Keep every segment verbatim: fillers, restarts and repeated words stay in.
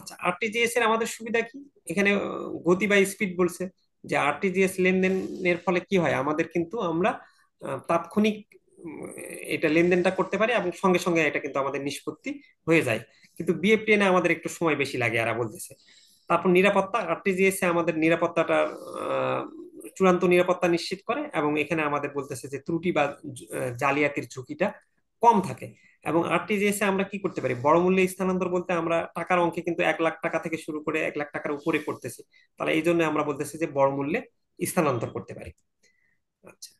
আচ্ছা, আরটিজিএস এর আমাদের সুবিধা কি? এখানে আহ, গতি বা স্পিড বলছে যে আরটিজিএস লেনদেনের ফলে কি হয়, আমাদের কিন্তু আমরা আহ, তাৎক্ষণিক উম, এটা লেনদেনটা করতে পারি এবং সঙ্গে সঙ্গে এটা কিন্তু আমাদের নিষ্পত্তি হয়ে যায়। কিন্তু বিএফটিএন এ আমাদের একটু সময় বেশি লাগে এরা বলতেছে। তারপর নিরাপত্তা, আরটিজিএস এ আমাদের নিরাপত্তাটা আহ, চূড়ান্ত নিরাপত্তা নিশ্চিত করে, এবং এখানে আমাদের বলতেছে যে ত্রুটি বা আহ, জালিয়াতির ঝুঁকিটা কম থাকে। এবং আরটিজিএস এ আমরা কি করতে পারি, বড় মূল্যে স্থানান্তর বলতে আমরা টাকার অঙ্কে কিন্তু এক লাখ টাকা থেকে শুরু করে এক লাখ টাকার উপরে করতেছি। তাহলে এই জন্য আমরা বলতেছি যে বড় মূল্যে স্থানান্তর করতে পারি। আচ্ছা,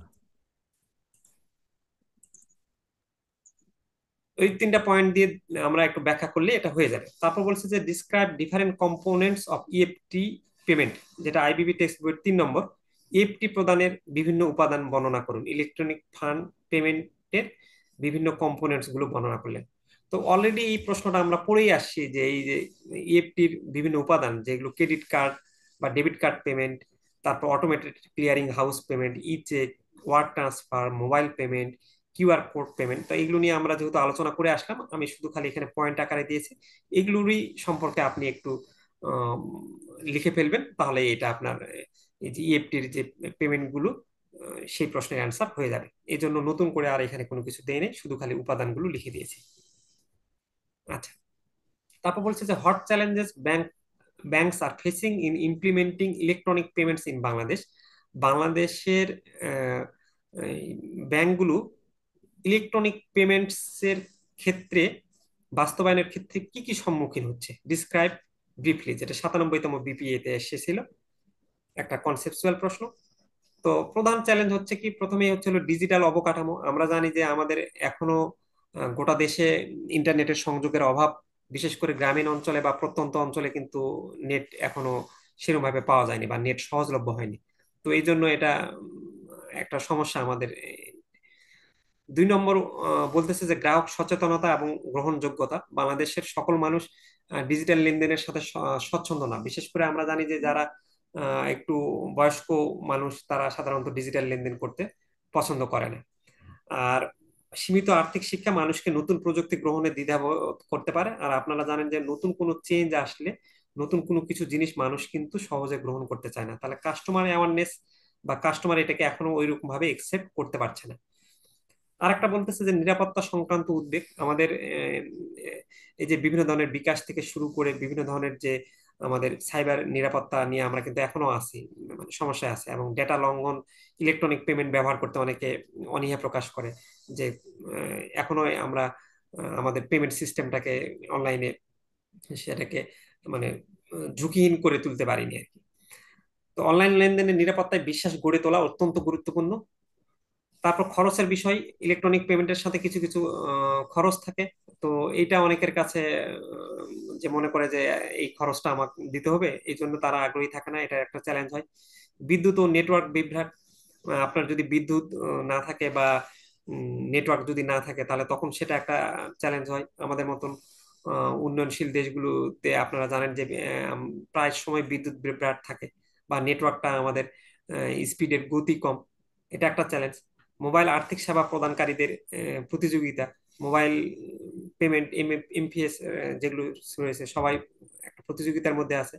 ওই তিনটা পয়েন্ট দিয়ে আমরা একটু ব্যাখ্যা করলে এটা হয়ে যাবে। তারপর বলছে যে describe different components of EFT payment, যেটা আইবিবি টেক্সট বইয়ের তিন নম্বর। ইএফটি প্রদানের বিভিন্ন উপাদান বর্ণনা করুন, ইলেকট্রনিক ফান্ড পেমেন্টের বিভিন্ন কম্পোনেন্টস গুলো বর্ণনা করলেন। তো অলরেডি এই প্রশ্নটা আমরা পড়েই আসছি যে এই যে ইএফটির বিভিন্ন উপাদান, যেগুলো ক্রেডিট কার্ড বা ডেবিট কার্ড পেমেন্ট, তারপর automated clearing house payment, e cheque, wire transfer, mobile payment, QR code payment. তো এগুলো নিয়ে আমরা যেহেতু আলোচনা করে আসলাম, আমি শুধু খালি এখানে পয়েন্ট আকারে দিয়েছি। এগুলোরই সম্পর্কে আপনি একটু আম, লিখে ফেলবেন, তাহলে এটা আপনার এই যে ইএফটির যে পেমেন্ট গুলো আহ, সেই প্রশ্নের অ্যান্সার হয়ে যাবে। এই জন্য নতুন করে আর এখানে কোনো কিছু দেই নেই, শুধু খালি উপাদানগুলো লিখে দিয়েছি। আচ্ছা, তারপর বলছে যে what challenges bank banks are facing in implementing electronic payments in Bangladesh. বাংলাদেশের আহ, এই ব্যাংকগুলো ইলেকট্রনিক পেমেন্টস এর ক্ষেত্রে, বাস্তবায়নের ক্ষেত্রে কি কি সম্মুখীন হচ্ছে, ডিসক্রাইব ব্রিফলি, যেটা সাতানব্বইতম বিপিএ তে এসেছিল, একটা কনসেপচুয়াল প্রশ্ন। তো প্রধান চ্যালেঞ্জ হচ্ছে কি, প্রথমেই হচ্ছে হলো ডিজিটাল অবকাঠামো। আমরা জানি যে আমাদের এখনো আহ, গোটা দেশে ইন্টারনেটের সংযোগের অভাব, বিশেষ করে গ্রামীণ অঞ্চলে বা প্রত্যন্ত অঞ্চলে কিন্তু নেট এখনো সেরকম ভাবে পাওয়া যায়নি বা নেট সহজলভ্য হয়নি। তো এই জন্য এটা উম, একটা সমস্যা আমাদের। দুই নম্বর আহ, বলতেছে যে গ্রাহক সচেতনতা এবং গ্রহণযোগ্যতা। বাংলাদেশের সকল মানুষ ডিজিটাল লেনদেনের সাথে স- স্বচ্ছন্দ না। বিশেষ করে আমরা জানি যে যারা আহ, একটু বয়স্ক মানুষ, তারা সাধারণত ডিজিটাল লেনদেন করতে পছন্দ করে না। আর সীমিত আর্থিক শিক্ষা মানুষকে নতুন প্রযুক্তি গ্রহণে দ্বিধাবোধ করতে পারে। আর আপনারা জানেন যে নতুন কোনো চেঞ্জ আসলে, নতুন কোনো কিছু জিনিস মানুষ কিন্তু সহজে গ্রহণ করতে চায় না। তাহলে কাস্টমার অ্যাওয়ারনেস বা কাস্টমার এটাকে এখনো ওইরকম ভাবে একসেপ্ট করতে পারছে না। আরেকটা বলতেছে যে নিরাপত্তা সংক্রান্ত উদ্বেগ আমাদের, আহ, এই যে বিভিন্ন ধরনের বিকাশ থেকে শুরু করে বিভিন্ন ধরনের যে আমাদের সাইবার নিরাপত্তা নিয়ে আমরা কিন্তু এখনো আছি, মানে সমস্যায় আছে। এবং ডেটা লঙ্ঘন, ইলেকট্রনিক পেমেন্ট ব্যবহার করতে অনেকে অনীহা প্রকাশ করে, যে আহ, এখনো আমরা আহ, আমাদের পেমেন্ট সিস্টেমটাকে অনলাইনে সেটাকে মানে আহ, ঝুঁকিহীন করে তুলতে পারিনি আর কি। তো অনলাইন লেনদেনের নিরাপত্তায় বিশ্বাস গড়ে তোলা অত্যন্ত গুরুত্বপূর্ণ। তারপর খরচের বিষয়, ইলেকট্রনিক পেমেন্টের সাথে কিছু কিছু আহ, খরচ থাকে। তো এইটা অনেকের কাছে আহ, যে মনে করে যে এই খরচটা আমাকে দিতে হবে, এই জন্য তারা আগ্রহী থাকে না, এটা একটা চ্যালেঞ্জ হয়। বিদ্যুৎ ও নেটওয়ার্ক বিভ্রাট, আহ, আপনার যদি বিদ্যুৎ আহ, না থাকে বা নেটওয়ার্ক যদি না থাকে, তাহলে তখন সেটা একটা চ্যালেঞ্জ হয় আমাদের মতন আহ, উন্নয়নশীল দেশগুলোতে। আপনারা জানেন যে আহ, প্রায় সময় বিদ্যুৎ বিভ্রাট থাকে বা নেটওয়ার্কটা আমাদের স্পিডের গতি কম, এটা একটা চ্যালেঞ্জ। মোবাইল আর্থিক সেবা প্রদানকারীদের আহ, প্রতিযোগিতা, মোবাইল পেমেন্ট এমপিএস যেগুলো রয়েছে, সবাই একটা প্রতিযোগিতার মধ্যে আছে।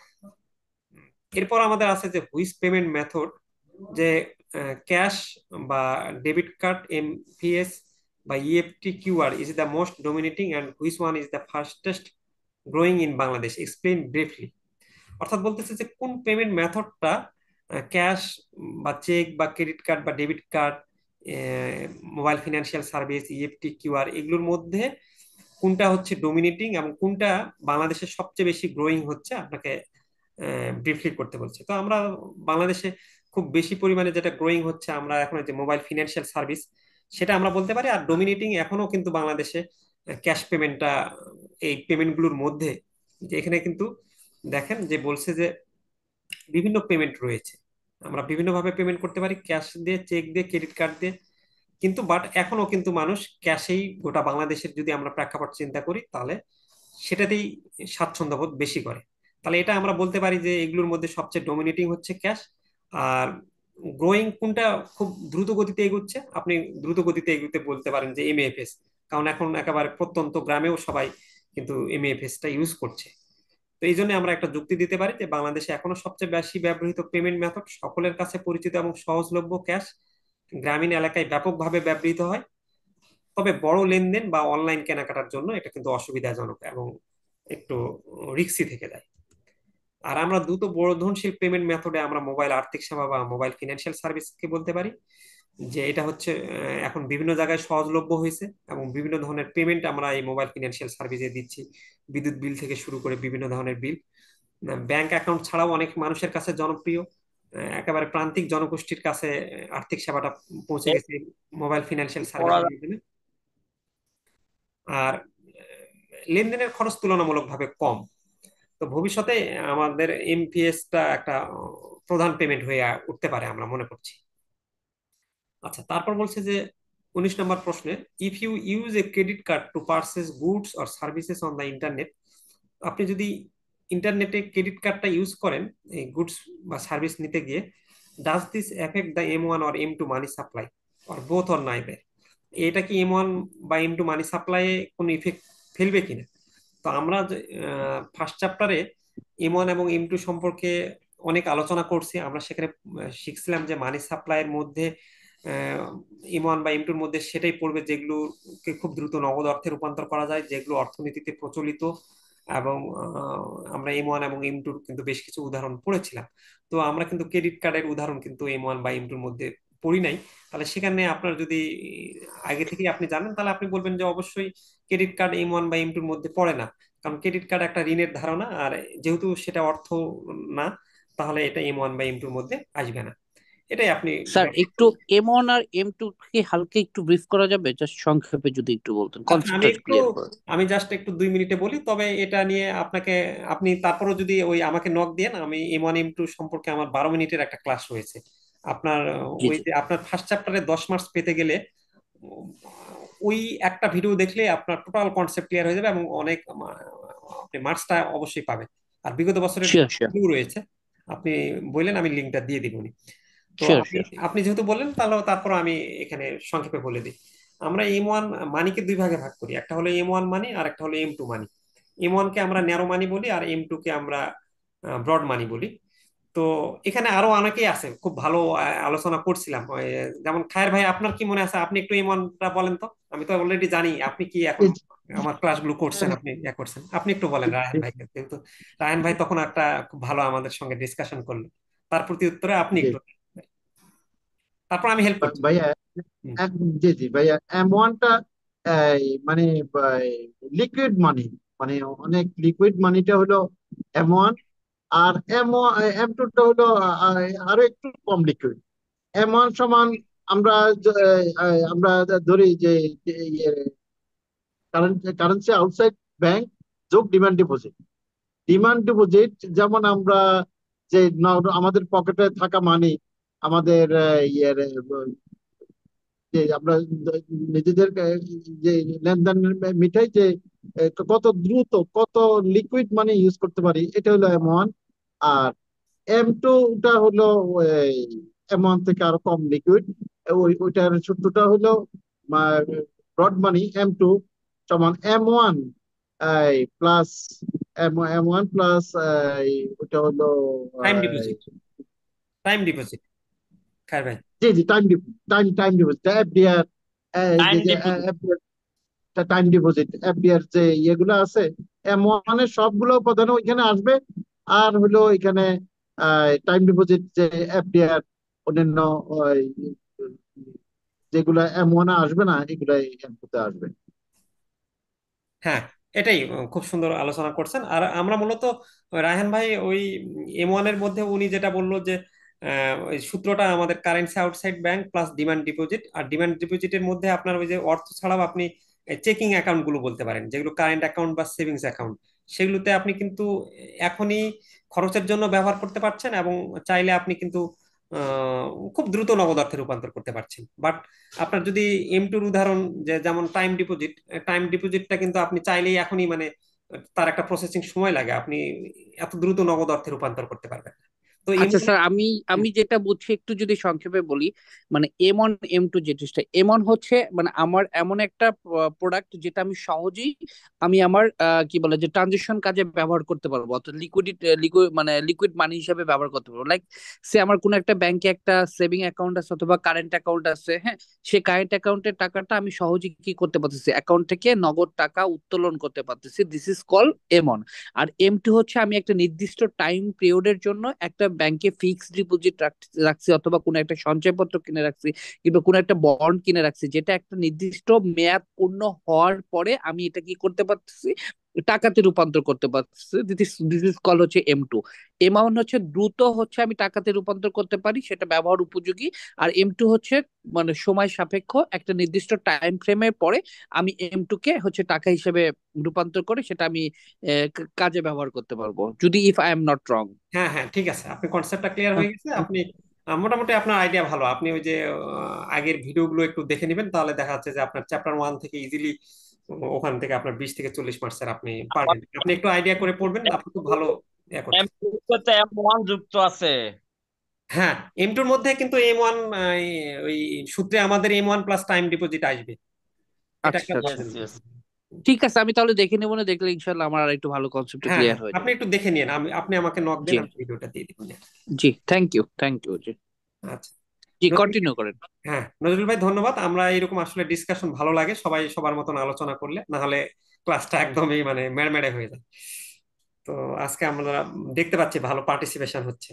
এরপর আমাদের আছে যে হুইচ পেমেন্ট মেথড, যে ক্যাশ বা ডেবিট কার্ড, এমপিএস বা EFT, QR is the most dominating and which one is the fastest growing in Bangladesh, explain briefly. অর্থাৎ বলতেছে যে কোন পেমেন্ট মেথডটা, ক্যাশ বা চেক বা ক্রেডিট কার্ড বা debit card, mobile financial service, EFT, QR, এগুলোর মধ্যে কোনটা হচ্ছে ডোমিনেটিং এবং কোনটা বাংলাদেশে সবচেয়ে বেশি গ্রোয়িং হচ্ছে, আপনাকে ব্রিফলি করতে বলছে। তো আমরা বাংলাদেশে খুব বেশি পরিমাণে যেটা গ্রোয়িং হচ্ছে, আমরা এখন যে মোবাইল ফিনান্সিয়াল সার্ভিস, সেটা আমরা বলতে পারি। আর ডোমিনেটিং এখনো কিন্তু বাংলাদেশে ক্যাশ পেমেন্টটা, এই পেমেন্টগুলোর মধ্যে, যে এখানে কিন্তু দেখেন যে বলছে যে বিভিন্ন পেমেন্ট রয়েছে, আমরা বিভিন্ন ভাবে পেমেন্ট করতে পারি, ক্যাশ দিয়ে, চেক দিয়ে, ক্রেডিট কার্ড দিয়ে। কিন্তু বাট এখনো কিন্তু মানুষ ক্যাশেই, গোটা বাংলাদেশের যদি আমরা প্রেক্ষাপট চিন্তা করি, তাহলে সেটাতেই স্বাচ্ছন্দ্য বোধ বেশি করে। তাহলে এটা আমরা বলতে পারি যে এগুলোর মধ্যে সবচেয়ে ডোমিনেটিং হচ্ছে ক্যাশ। আর গ্রোয়িং কোনটা খুব দ্রুত গতিতে এগোচ্ছে, আপনি দ্রুত গতিতে এগোতে বলতে পারেন যে এমএএফএস, কারণ এখন একেবারে প্রত্যন্ত গ্রামেও সবাই কিন্তু এমএএফএস টা ইউজ করছে। তো এই জন্য আমরা একটা যুক্তি দিতে পারি যে বাংলাদেশে এখনো সবচেয়ে বেশি ব্যবহৃত পেমেন্ট মেথড সকলের কাছে পরিচিত এবং সহজলভ্য ক্যাশ গ্রামীণ এলাকায় ব্যাপকভাবে ব্যবহৃত হয়। তবে বড় লেনদেন বা অনলাইন কেনাকাটার জন্য এটা কিন্তু অসুবিধাজনক এবং একটু রিস্কি থেকে যায়। আর আমরা দ্রুত বর্ধনশীল পেমেন্ট মেথডে আমরা মোবাইল আর্থিক সেবা বা মোবাইল ফিনান্সিয়াল সার্ভিসকে বলতে পারি, যে এটা হচ্ছে আহ, এখন বিভিন্ন জায়গায় সহজলভ্য হয়েছে এবং বিভিন্ন ধরনের পেমেন্ট আমরা এই মোবাইল ফিনান্সিয়াল সার্ভিসে দিচ্ছি। বিদ্যুৎ বিল থেকে শুরু করে বিভিন্ন ধরনের বিল। ব্যাংক অ্যাকাউন্ট ছাড়াও অনেক মানুষের কাছে জনপ্রিয়, আহ, একেবারে প্রান্তিক জনগোষ্ঠীর কাছে আহ, আর্থিক সেবাটা পৌঁছে গেছে মোবাইল ফিনান্সিয়াল পড়া সার্ভিসের মাধ্যমে। আর আহ, লেনদেনের খরচ তুলনামূলকভাবে কম। তো ভবিষ্যতে আমাদের এমপিএস টা একটা আহ, প্রধান পেমেন্ট হয়ে উঠতে পারে আমরা মনে করছি। আচ্ছা, তারপর বলছে যে উনিশ নম্বর প্রশ্নে, if you use a credit card to purchase goods or services on the internet, আপনি যদি ইন্টারনেটে ক্রেডিট কার্ডটা ইউজ করেন এই গুডস বা সার্ভিস নিতে গিয়ে, does this effect the M one or M two money supply or both or neither? এটা কি এম ওয়ান বা এম টু মানি সাপ্লাই কোনো ইফেক্ট ফেলবে কিনা? তো আমরা ফার্স্ট চ্যাপ্টারে এম ওয়ান এবং এম টু সম্পর্কে অনেক আলোচনা করছি। আমরা সেখানে আহ, শিখছিলাম যে মানি সাপ্লাইয়ের মধ্যে এম ওয়ান বা এম টুর মধ্যে সেটাই পড়বে যেগুলোকে খুব দ্রুত নগদ অর্থে রূপান্তর করা যায়, যেগুলো অর্থনীতিতে প্রচলিত। এবং আহ, আমরা এম ওয়ান এবং এম টুর কিন্তু বেশ কিছু উদাহরণ পড়েছিলাম। তো আমরা কিন্তু ক্রেডিট কার্ডের উদাহরণ কিন্তু এম ওয়ান বা এম টুর মধ্যে পড়ি নাই। তাহলে সেখানে আপনার যদি আগে থেকে আপনি জানেন, তাহলে আপনি বলবেন যে অবশ্যই ক্রেডিট কার্ড এম ওয়ান বা এম টুর মধ্যে পড়ে না, কারণ ক্রেডিট কার্ড একটা ঋণের ধারণা, আর যেহেতু সেটা অর্থ না, তাহলে এটা এম ওয়ান বা এম টুর মধ্যে আসবে না। এটাই আপনি স্যার ব্যাখ্যা একটু করুন। এম ওয়ান আর এম টু কি হালকা একটু ব্রিফ করা যাবে, জাস্ট সংক্ষেপে যদি একটু বলতেন, আচ্ছা, আমি কনসেপ্টটা একটু ক্লিয়ার করে। আমি জাস্ট একটু দুই মিনিটে বলি, তবে এটা নিয়ে আপনাকে, আপনি তারপরও যদি ওই আমাকে নক দেন, আমি এম ওয়ান এম টু সম্পর্কে আমার বারো মিনিটের একটা ক্লাস রয়েছে আপনার। জি ওই জি। যে আপনার ফার্স্ট চ্যাপ্টারে দশ মার্কস পেতে গেলে উম, ওই একটা ভিডিও দেখলে আপনার টোটাল কনসেপ্ট ক্লিয়ার হয়ে যাবে এবং অনেক আহ, আপনি মার্কসটা অবশ্যই পাবেন। আর বিগত বছরের শিওর শিওর। ভিডিও রয়েছে, আপনি বললেন আমি লিঙ্কটা দিয়ে দিব। তো শিওর আমি, শিওর। আপনি যেহেতু বললেন তাহলে তারপর আমি এখানে সংক্ষেপে বলে দিই। আমরা এম ওয়ান মানিকে দুই ভাগে ভাগ করি, একটা হলো এম ওয়ান মানি আর একটা হলো M two money. M one কে আমরা ন্যারো মানি বলি আর এম টু কে আমরা ব্রড মানি বলি। তো এখানে আরো অনেকেই আছে, খুব ভালো আহ, আলোচনা করছিলাম। ওই, যেমন খায়ের ভাই, আপনার কি মনে আছে? আপনি একটু এম ওয়ানটা বলেন তো। আমি তো অলরেডি জানি আপনি কি এখন আমার ক্লাসগুলো করছেন, আপনি ইয়া করছেন। আপনি একটু বলেন রায়হান ভাইকে, যেহেতু রায়হান ভাই তখন একটা খুব ভালো আমাদের সঙ্গে ডিসকাশন করলো। তার প্রতি উত্তরে আপনি জি একটু, তারপর আমি হেল্প ভা- করছি। ভাইয়া, হুম। এক- জি জি ভাইয়া, এম ওয়ানটা মানে লিকুইড মানি, মানে অনেক লিকুইড মানিটা হলো এম ওয়ান। আর এম এম টুটা হলো আহ, আরো একটু কম লিকুইড। এম ওয়ান সমান আমরা য- আহ, আমরা ধরি যে কারেন্সি আউটসাইড ব্যাংক যোগ ডিমান্ড ডিপোজিট। ডিমান্ড ডিপোজিট যেমন আমরা যে ন- আমাদের পকেটে থাকা মানি, আমাদের আহ, ইয়ের যে আমরা নিজেদের আহ, যে লেনদেন মিটাই, যে আহ, কত দ্রুত কত লিকুইড মানি ইউজ করতে পারি, এটা হলো এম ওয়ান। আর এম টুটা হলো এম ওয়ান থেকে আরো কম লিকুইড। ওই ওইটার সূত্রটা হলো ব্রড মানি এম টু সমান M one plus M M one plus ওইটা হলো টাইম আহ, ডিপোজিট, টাইম ডিপোজিট খায়ের ভাই। জি জি time time time deposit FDR, time যে যে ডিপোজিট। টাইম ডিপোজিট এফডিআর যে ইয়েগুলো আছে, এম ওয়ান এর সবগুলো উপাদান ওইখানে আসবে। আর হলো এখানে টাইম ডিপোজিট যে এফডিআর, অন্যান্য ওই, যেগুলা এম ওয়ান আসবে না, এগুলাই এম টু তে আসবে। হ্যাঁ, এটাই উম, খুব সুন্দর আলোচনা করছেন। আর আমরা মূলত রায়হান ভাই ওই এম ওয়ান এর মধ্যে উনি যেটা বললো যে আহ, ওই সূত্রটা আমাদের currency outside bank plus demand deposit. আর ডিমান্ড ডিপোজিটের মধ্যে আপনার ওই যে অর্থ ছাড়াও আপনি চেকিং অ্যাকাউন্ট গুলো বলতে পারেন, যেগুলো কারেন্ট অ্যাকাউন্ট বা সেভিংস অ্যাকাউন্ট। সেগুলোতে আপনি কিন্তু এখনই খরচের জন্য ব্যবহার করতে পারছেন এবং চাইলে আপনি কিন্তু আহ, খুব দ্রুত নগদ অর্থে রূপান্তর করতে পারছেন। বাট আপনার যদি এম টুর উদাহরণ, যে যেমন টাইম ডিপোজিট, টাইম ডিপোজিটটা কিন্তু আপনি চাইলেই এখনই মানে তার একটা প্রসেসিং সময় লাগে, আপনি এত দ্রুত নগদ অর্থে রূপান্তর করতে পারবেন না। তো আচ্ছা এমন স্যার, আমি আমি যেটা বুঝছি একটু যদি সংক্ষেপে বলি, মানে এম ওয়ান এম টু যে জিনিসটা, এম ওয়ান হচ্ছে মানে আমার এমন একটা প্রোডাক্ট যেটা আমি সহজেই আমি আমার আহ, কি বলে যে ট্রানজেকশন কাজে ব্যবহার করতে পারবো, অর্থাৎ লিকুইড লিকুইড মানে লিকুইড মানি হিসেবে ব্যবহার করতে পারবো। লাইক সে আমার কোনো একটা ব্যাংকে একটা সেভিং অ্যাকাউন্ট আছে অথবা কারেন্ট অ্যাকাউন্ট আছে, হ্যাঁ, সেই কারেন্ট অ্যাকাউন্টের টাকাটা আমি সহজেই কি করতে পারতেছি, অ্যাকাউন্ট থেকে নগদ টাকা উত্তোলন করতে পারতেছি। This is call M one. আর এম টু হচ্ছে আমি একটা নির্দিষ্ট টাইম পিরিয়ডের জন্য একটা ব্যাংকে ফিক্সড ডিপোজিট রাখছি অথবা কোনো একটা সঞ্চয়পত্র কিনে রাখছি কিংবা কোনো একটা বন্ড কিনে রাখছি, যেটা একটা নির্দিষ্ট মেয়াদ পূর্ণ হওয়ার পরে আমি এটা কি করতে পারতেছি, টাকাতে রূপান্তর করতে পারতেছি। দিস ইজ কল হচ্ছে এম টু। এমাউন্ট হচ্ছে দ্রুত হচ্ছে আমি টাকাতে রূপান্তর করতে পারি, সেটা ব্যবহার উপযোগী। আর এম টু হচ্ছে মানে সময় সাপেক্ষ, একটা নির্দিষ্ট টাইম ফ্রেমের পরে আমি এম টু কে হচ্ছে টাকা হিসেবে রূপান্তর করে সেটা আমি আহ, ক- কাজে ব্যবহার করতে পারবো, যদি if I am not wrong. হ্যাঁ হ্যাঁ ঠিক আছে, আপনি কনসেপ্টটা ক্লিয়ার হয়ে গেছে। আপনি আহ, মোটামুটি আপনার আইডিয়া ভালো। আপনি ওই যে আহ, আগের ভিডিওগুলো একটু দেখে নেবেন, তাহলে দেখা যাচ্ছে যে আপনার চ্যাপ্টার ওয়ান থেকে ইজিলি ওখান থেকে আপনার বিশ থেকে চল্লিশ মার্কসের আপনি পারবেন। আপনি একটু আইডিয়া করে পড়বেন, আপনি খুব ভালো ইয়া এম করছেন। সাথে এম ওয়ান যুক্ত আছে। হ্যাঁ, এম টুর মধ্যে কিন্তু এম ওয়ান ওই সূত্রে আমাদের M one plus time deposit আসবে, এটা আচ্ছা একটা আচ্ছা, ইয়েস বুঝবেন। ইয়েস। ঠিক আছে, আমি তাহলে দেখে নেবো, না দেখলে ইনশাল্লাহ আমার আর একটু ভালো কনসেপ্ট হ্যাঁ ক্লিয়ার হ্যাঁ, হয়ে আপনি যাবে। একটু দেখে নিন, আমি আপনি আমাকে নক দেন, জি আমি ভিডিওটা দিয়ে দিব। জি, থ্যাংক ইউ থ্যাংক ইউ জি। আচ্ছা, জি, নজরুল, কন্টিনিউ করেন। হ্যাঁ নজরুল ভাই ধন্যবাদ। আমরা এরকম আসলে ডিসকাশন ভালো লাগে, সবাই সবার মতন আলোচনা করলে, না হলে ক্লাসটা একদমই মানে মেড়মেড়ে হয়ে যায়। তো আজকে আমরা দেখতে পাচ্ছি ভালো পার্টিসিপেশন হচ্ছে।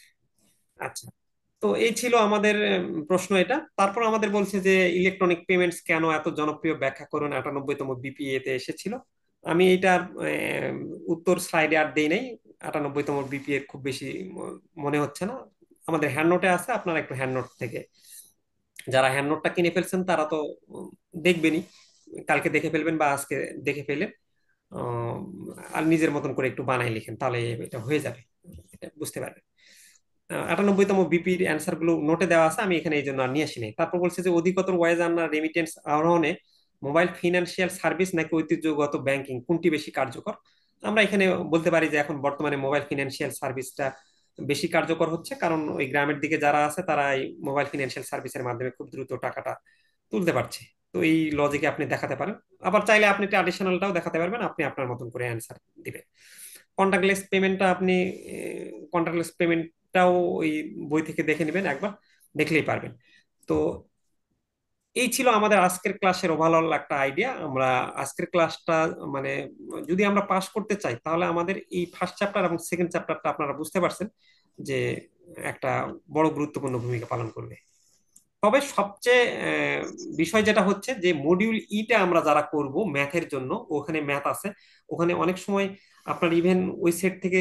আচ্ছা, তো এই ছিল আমাদের উম, প্রশ্ন এটা। তারপর আমাদের বলছে যে ইলেকট্রনিক পেমেন্টস কেন এত জনপ্রিয়, ব্যাখ্যা করুন। আটানব্বইতম বিপিএ তে এসেছিল। আমি এটার আহ, উত্তর স্লাইডে আর দেই নাই। আটানব্বইতম বিপিএ খুব বেশি ম- মনে হচ্ছে না। আমাদের হ্যান্ড নোটে আছে, আপনারা একটু হ্যান্ড নোট থেকে, যারা হ্যান্ড নোটটা কিনে ফেলছেন তারা তো উম, দেখবেনই, কালকে দেখে ফেলবেন বা আজকে দেখে ফেলেন। আহ, আর নিজের মতন করে একটু বানাই লিখেন, তাহলে এটা হয়ে যাবে, এটা বুঝতে পারবেন। আটানব্বইতম বিপির অ্যান্সার গুলো নোটে দেওয়া আছে, আমি এখানে এই জন্য আর নিয়ে আসি নাই। তারপর বলছে যে অধিকতর ওয়াইজ আন্না রেমিটেন্স আহরণে মোবাইল ফিনান্সিয়াল সার্ভিস নাকি ঐতিহ্যগত ব্যাংকিং কোনটি বেশি কার্যকর। আমরা এখানে বলতে পারি যে এখন বর্তমানে মোবাইল ফিনান্সিয়াল সার্ভিসটা বেশি কার্যকর হচ্ছে, কারণ ওই গ্রামের দিকে যারা আছে তারা এই মোবাইল ফিনান্সিয়াল সার্ভিসের মাধ্যমে খুব দ্রুত টাকাটা তুলতে পারছে। তো এই লজিকে আপনি দেখাতে পারেন। আবার চাইলে আপনি ট্র্যাডিশনালটাও দেখাতে পারবেন, আপনি আপনার মতন করে অ্যান্সার দিবেন। কন্টাক্টলেস পেমেন্টটা আপনি, কন্টাক্টলেস পেমেন্টটাও ওই বই থেকে দেখে নেবেন একবার, দেখলেই পারবেন। তো এই ছিল আমাদের আজকের ক্লাসের ওভারঅল একটা আইডিয়া। আমরা আজকের ক্লাসটা মানে যদি আমরা পাস করতে চাই, তাহলে আমাদের এই ফার্স্ট চ্যাপ্টার এবং সেকেন্ড চ্যাপ্টারটা আপনারা বুঝতে পারছেন যে একটা বড় গুরুত্বপূর্ণ ভূমিকা পালন করবে। তবে সবচেয়ে আহ, বিষয় যেটা হচ্ছে যে মডিউল ইটা আমরা যারা করব ম্যাথের জন্য, ওখানে ম্যাথ আছে, ওখানে অনেক সময় আপনার ইভেন ওই সেট থেকে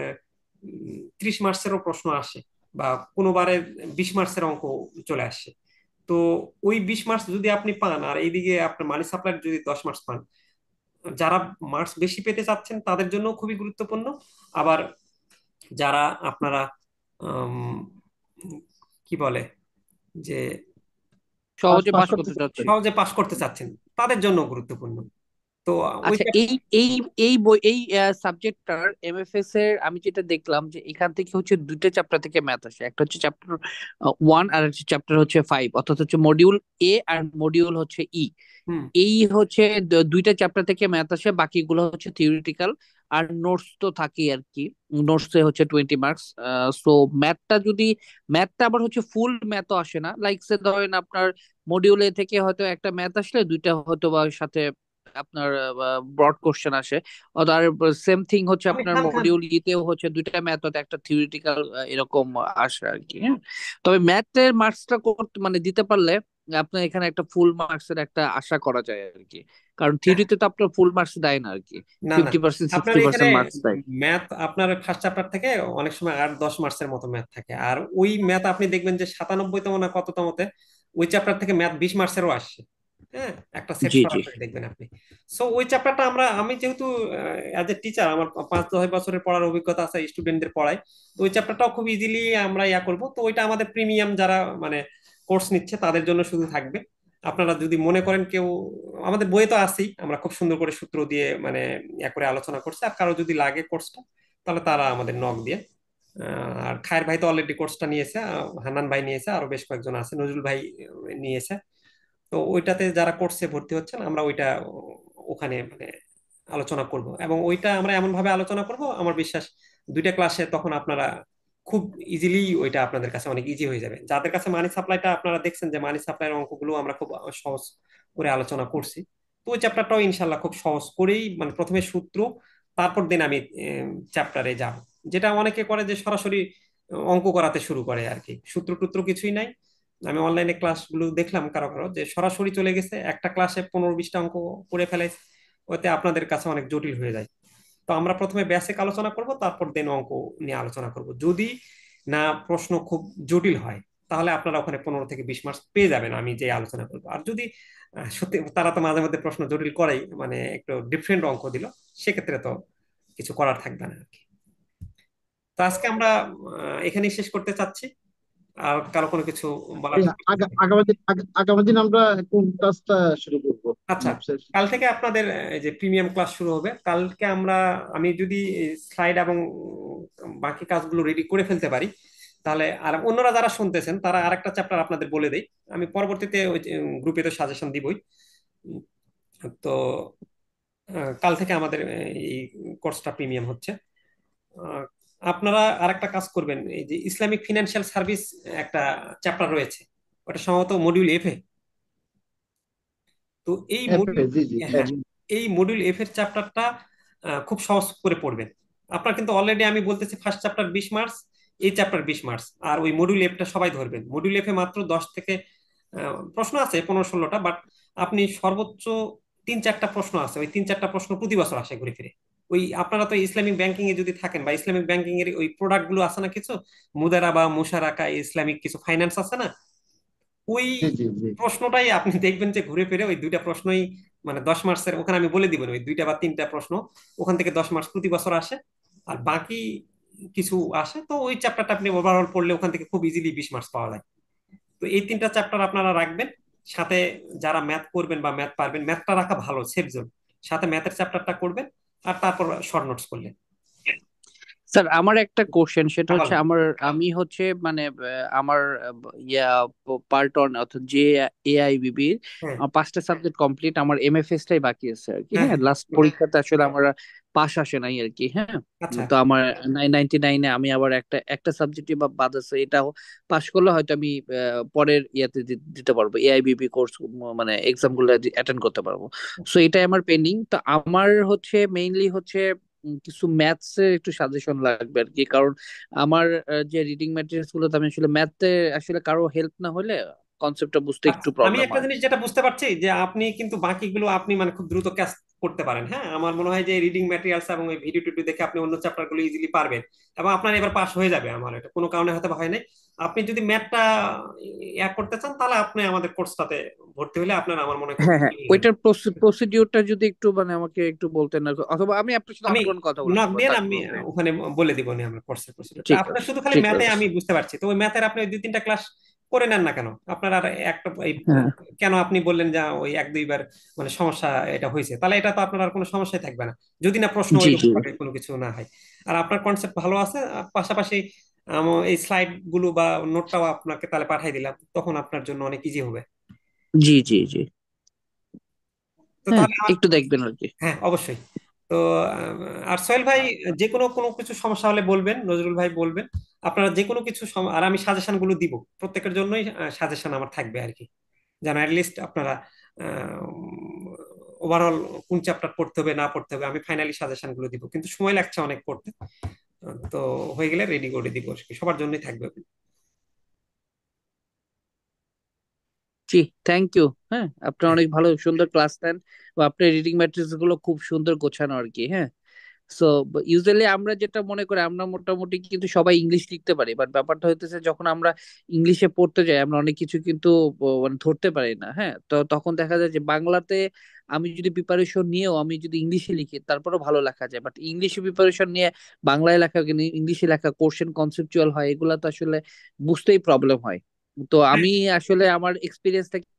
ত্রিশ মার্কসেরও প্রশ্ন আসে, বা কোনোবারে বিশ মার্কসের অঙ্ক চলে আসে। তো ওই বিশ মার্কস যদি আপনি পান, আর এইদিকে আপনার মানি সাপ্লাই যদি দশ মার্কস পান, যারা মার্কস বেশি পেতে চাচ্ছেন তাদের জন্য খুবই গুরুত্বপূর্ণ। আবার যারা আপনারা উম, কি বলে যে পাস সহজে পাস পাশ করতে করতে চাচ্ছেন। চাচ্ছেন। সহজে পাশ করতে চাচ্ছেন, তাদের জন্য গুরুত্বপূর্ণ। তো ওই আচ্ছা, এই এই এই বই এই সাবজেক্টটার এমএফএস এর আমি যেটা দেখলাম যে এখান থেকে হচ্ছে দুইটা চ্যাপ্টার থেকে ম্যাথ আসে, একটা হচ্ছে চ্যাপ্টার ওয়ান আর একটা চ্যাপ্টার হচ্ছে ফাইভ, অর্থাৎ হচ্ছে মডিউল এ আর মডিউল হচ্ছে ই। হুম এই হচ্ছে দ- দুইটা চ্যাপ্টার থেকে ম্যাথ আসে, বাকিগুলো হচ্ছে থিওরিটিক্যাল। আর নোটস তো থাকেই আর কি, নোটসে হচ্ছে টোয়েন্টি মার্কস। সো ম্যাথটা যদি, ম্যাথটা আবার হচ্ছে ফুল ম্যাথও আসে না, লাইক সে ধরেন আপনার মডিউল এ থেকে হয়তো একটা ম্যাথ আসলে দুইটা হয়তো বা সাথে আপনার ব্রড কোশ্চেন আসে। আর সেম থিং হচ্ছে আপনি আপনার খান খান। মডিউল ইতেও হচ্ছে দুইটা ম্যাথ হয়তো একটা থিওরিটিক্যাল এরকম আসে আর কি, হ্যাঁ। তবে ম্যাথের মার্কসটা করতে মানে দিতে পারলে আপনার এখানে একটা ফুল মার্কসের একটা আশা করা যায় আর কি, কারণ হ্যাঁ, থিওরিতে তো আপনার ফুল মার্কস দেয় না আর কি, না না, ফিফটি পার্সেন্ট আপনার সিক্সটি এখানে পার্সেন্ট মার্কস দেয়। ম্যাথ আপনার ফার্স্ট চ্যাপ্টার থেকে অনেক সময় আট দশ মার্কসের মতো ম্যাথ থাকে, আর ওই ম্যাথ আপনি দেখবেন যে সাতানব্বইতম না কততমতে ওই চ্যাপ্টার থেকে ম্যাথ বিশ মার্কসেরও আসছে। হ্যাঁ, একটা সেট জি জি। সরাসরি দেখবেন আপনি। সো ওই চ্যাপ্টারটা আমরা, আমি যেহেতু অ্যাজ এ টিচার আমার পাঁচ দশ বছরের পড়ার অভিজ্ঞতা আছে, স্টুডেন্টদের পড়াই, তো ওই চ্যাপ্টারটাও খুব ইজিলি আমরা ইয়া করব। তো ওইটা আমাদের প্রিমিয়াম যারা মানে কোর্স নিচ্ছে তাদের জন্য শুধু থাকবে। আপনারা যদি মনে করেন কেউ, আমাদের বইয়ে তো আছেই, আমরা খুব সুন্দর করে সূত্র দিয়ে মানে ইয়া করে আলোচনা করছি, আর কারো যদি লাগে কোর্সটা তাহলে তারা আমাদের নক দিয়ে আর খায়ের ভাই তো অলরেডি কোর্সটা নিয়েছে, আহ, হান্নান ভাই নিয়েছে, আরো বেশ কয়েকজন আছে, নজরুল ভাই আহ, নিয়েছে। তো ওইটাতে যারা কোর্সে ভর্তি হচ্ছেন আমরা ওইটা ওখানে মানে আলোচনা করব, এবং ওইটা আমরা এমন ভাবে আলোচনা করব আমার বিশ্বাস দুইটা ক্লাসে তখন আপনারা খুব ইজিলি ওইটা আপনাদের কাছে অনেক ইজি হয়ে যাবে। যাদের কাছে মানি সাপ্লাইটা আপনারা দেখছেন যে মানি সাপ্লাইয়ের অঙ্কগুলো আমরা খুব সহজ করে আলোচনা করছি, তো ওই চ্যাপ্টারটাও ইনশাল্লাহ খুব সহজ করেই মানে প্রথমে সূত্র, তারপর দিন আমি চ্যাপ্টারে যাব। যেটা অনেকে করে যে সরাসরি অঙ্ক করাতে শুরু করে আর কি, সূত্র টুত্র কিছুই নাই। আমি অনলাইনে ক্লাসগুলো দেখলাম কারো কারো যে সরাসরি চলে গেছে, একটা ক্লাসে পনেরো বিশটা অঙ্ক করে ফেলে, ওতে আপনাদের কাছে অনেক জটিল হয়ে যায়। তো আমরা প্রথমে বেসিক আলোচনা করব, তারপর দেন অঙ্ক নিয়ে আলোচনা করব। যদি না প্রশ্ন খুব জটিল হয় তাহলে আপনারা ওখানে পনেরো থেকে বিশ মার্কস পেয়ে যাবেন আমি যে আলোচনা করবো। আর যদি আহ, সত্যি তারা তো মাঝে মধ্যে প্রশ্ন জটিল করেই, মানে একটু ডিফারেন্ট অঙ্ক দিল, সেক্ষেত্রে তো কিছু করার থাকবে না আর কি। তো আজকে আমরা আহ, এখানেই শেষ করতে চাচ্ছি। আর কারো কোনো কিছু বলার এই থাকলে আগা- আগামী দিন আগা- আগামী দিন আমরা কোন কাজটা শুরু করবো? আচ্ছা, কাল থেকে আপনাদের এই যে প্রিমিয়াম ক্লাস শুরু হবে। কালকে আমরা, আমি যদি স্লাইড এবং বাকি কাজগুলো রেডি করে ফেলতে পারি তাহলে, আর অন্যরা যারা শুনতেছেন তারা আরেকটা চ্যাপ্টার আপনাদের বলে দেই, আমি পরবর্তীতে ওই গ্রুপে তো সাজেশন দিবই। উম, তো আহ, কাল থেকে আমাদের এই কোর্সটা প্রিমিয়াম হচ্ছে। আহ, আপনারা আরেকটা কাজ করবেন, এই যে ইসলামিক ফিনান্সিয়াল সার্ভিস একটা চ্যাপ্টার রয়েছে, ওটা সম্ভবত মডিউল এফ এ। তো এই মডিউল, জি জি হ্যাঁ, এই মডিউল এফ এর চ্যাপ্টারটা খুব সহজ করে পড়বেন। আপনার কিন্তু অলরেডি আমি বলতেছি ফার্স্ট চ্যাপ্টার বিশ মার্কস, এই চ্যাপ্টার বিশ মার্কস, আর ওই মডিউল এফটা সবাই ধরবেন। মডিউল এফে মাত্র দশ থেকে আহ, প্রশ্ন আছে পনেরো ষোলোটা, বাট আপনি সর্বোচ্চ তিন চারটা প্রশ্ন আছে, ওই তিন চারটা প্রশ্ন প্রতি বছর আসে ঘুরে ফিরে। ওই আপনারা তো ইসলামিক ব্যাংকিং এ যদি থাকেন, বা ইসলামিক ব্যাংকিং এর ওই প্রোডাক্ট গুলো আছে না কিছু, মুদারাবা, মুশারাকা, ইসলামিক কিছু ফাইন্যান্স আছে না, ওই জি জি জি প্রশ্নটাই আপনি দেখবেন যে ঘুরে ফিরে ওই দুইটা প্রশ্নই মানে দশ মার্কসের, ওখানে আমি বলে দিবেন ওই দুইটা বা তিনটা প্রশ্ন ওখান থেকে দশ মার্কস প্রতি বছর আসে। আর বাকি কিছু আসে, তো ওই চ্যাপ্টারটা আপনি ওভারঅল পড়লে ওখান থেকে খুব ইজিলি বিশ মার্কস পাওয়া যায়। তো এই তিনটা চ্যাপ্টার আপনারা রাখবেন সাথে। যারা ম্যাথ করবেন বা ম্যাথ পারবেন, ম্যাথটা রাখা ভালো, সেফ জোন, সাথে ম্যাথের চ্যাপ্টারটা করবেন, আর তারপর শর্ট নোটস করলেন। স্যার আমার একটা কোশ্চেন, সেটা হ্যাঁ, হচ্ছে বলেন। আমার আমি হচ্ছে মানে আহ, আমার আহ, ইয়া পার্ট অন অর্থাৎ যে এআইবিবি হ্যাঁ, পাঁচটা সাবজেক্ট কমপ্লিট, আমার এমএফএস টাই বাকি আছে আর কি। হ্যাঁ, হ্যাঁ, হ্যাঁ, লাস্ট পরীক্ষাতে আসলে আমার পাশ আসে নাই আর কি। হ্যাঁ, আচ্ছা, তো আমার নাইনটি নাইনে আমি আবার একটা একটা সাবজেক্টই বা বাদ আছে, এটাও পাশ করলে হয়তো আমি আহ, পরের ইয়াতে দি- দিতে পারবো, এআইবিবি কোর্স মানে এক্সাম গুলো অ্যাটেন্ড করতে পারবো। সো এটাই আমার পেন্ডিং। তো আমার হচ্ছে মেইনলি হচ্ছে উম, কিছু ম্যাথস এর একটু সাজেশন লাগবে আর কি, কারণ আমার আহ, যে রিডিং ম্যাটেরিয়ালস গুলো, আমি আসলে ম্যাথে আসলে কারো হেল্প না হলে কনসেপ্টটা বুঝতে আচ্ছা, একটু আমি প্রবলেম একটা হয়। জিনিস যেটা বুঝতে পারছি যে আপনি কিন্তু বাকিগুলো আপনি মানে খুব দ্রুত ক্যাচ করতে পারেন। হ্যাঁ, আমার মনে হয় যে রিডিং ম্যাটেরিয়ালস এবং এই ভিডিও টিডিও দেখে আপনি অন্য চ্যাপ্টার গুলো ইজিলি পারবেন, এবং আপনার এবার পাস হয়ে যাবে। আমার এটা কোনো কারণে হয়তো বা হয় নাই। আপনি যদি ম্যাথটা ইয়া করতে চান তাহলে আপনি আমাদের কোর্সটাতে ভর্তি হলে আপনার আমার মনে হয় খুব হ্যাঁ হ্যাঁ, easy হয়ে যাবে। ওইটার প্রসিডিউরটা যদি একটু মানে আমাকে একটু বলতেন আর কি, অথবা আমি আপনার সাথে আমি অনেকক্ষণ কথা বলে নক ফেলবো, দিয়ে তারপর আমি হচ্ছে। ওখানে বলে দিব নি আমরা কোর্সের প্রসিডিউরটা। ঠিক আপনার আছে, শুধু খালি ঠিক ম্যাথে আছে। আমি বুঝতে পারছি, তো ওই ম্যাথের আপনি ওই দুই তিনটা ক্লাস করে নেন না কেন? আপনার আর একটা এই হ্যাঁ, কেন আপনি বললেন যে ওই এক দুইবার মানে সমস্যা এটা হয়েছে, তাহলে এটা তো আপনার আর কোনো সমস্যাই থাকবে না, যদি না প্রশ্ন জি ওইরকম জি ভাবে কোনো কিছু না হয়। আর আপনার কনসেপ্ট ভালো আছে। আর পাশাপাশি আম, এই স্লাইড গুলো বা নোটটাও আপনাকে তাহলে পাঠাই দিলাম, তখন আপনার জন্য অনেক ইজি হবে। জি জি জি। তো হ্যাঁ, তাহলে আমার, একটু দেখবেন আর কি। হ্যাঁ অবশ্যই। তো আহ, আর সোহেল ভাই, যে কোনো কোনো কিছু সমস্যা হলে বলবেন, নজরুল ভাই বলবেন, আপনারা যে কোনো কিছু সম- আর আমি সাজেশন গুলো দিব, প্রত্যেকের জন্যই সাজেশন আমার থাকবে আর কি, যেন লিস্ট আপনারা ওভারঅল কোন চ্যাপ্টার পড়তে হবে না পড়তে হবে, আমি ফাইনালি সাজেশন গুলো দিব, কিন্তু সময় লাগছে অনেক পড়তে। আহ, তো হয়ে গেলে রেডি করে দিব আর কি, সবার জন্যই থাকবে। জি, থ্যাংক ইউ। হ্যাঁ, আপনি হ্যাঁ, অনেক ভালো সুন্দর ক্লাস নেন, বা আপনার রিডিং ম্যাটেরিয়ালস গুলো খুব সুন্দর গোছানো আর কি। হ্যাঁ, সো ইউজুয়ালি আমরা যেটা মনে করি, আমরা মোটামুটি কিন্তু সবাই ইংলিশ লিখতে পারি, বাট ব্যাপারটা হইতেছে যখন আমরা ইংলিশে পড়তে যাই আমরা অনেক কিছু কিন্তু ব- মানে ধরতে পারি না। হ্যাঁ, তো তখন দেখা যায় যে বাংলাতে আমি যদি প্রিপারেশন নিয়েও আমি যদি ইংলিশে লিখি তারপরেও ভালো লেখা যায়, বাট ইংলিশে প্রিপারেশন নিয়ে বাংলায় লেখা কিন্তু ইংলিশে লেখা কোশ্চেন কনসেপচুয়াল হয়, এগুলা তো আসলে বুঝতেই প্রবলেম হয়। তো হ্যাঁ, আমি আসলে আমার এক্সপিরিয়েন্স থেকে